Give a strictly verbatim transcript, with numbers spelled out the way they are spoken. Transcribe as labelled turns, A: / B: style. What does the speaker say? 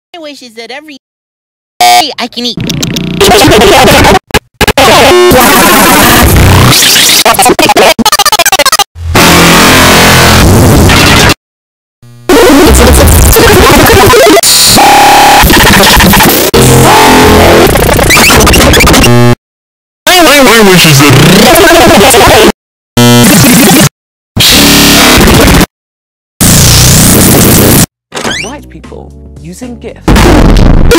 A: My wish is that every day I can eat.
B: My wish is that
C: White people using GIF.